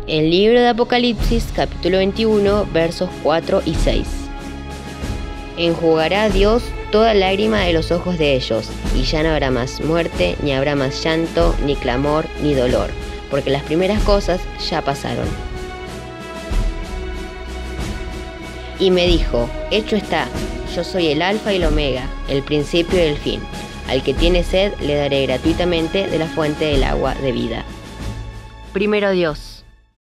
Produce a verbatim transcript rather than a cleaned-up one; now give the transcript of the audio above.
El libro de Apocalipsis, capítulo veintiuno, versos cuatro y seis. Enjugará Dios toda lágrima de los ojos de ellos, y ya no habrá más muerte, ni habrá más llanto, ni clamor, ni dolor, porque las primeras cosas ya pasaron. Y me dijo, hecho está, yo soy el Alfa y el Omega, el principio y el fin. Al que tiene sed le daré gratuitamente de la fuente del agua de vida. Primero Dios.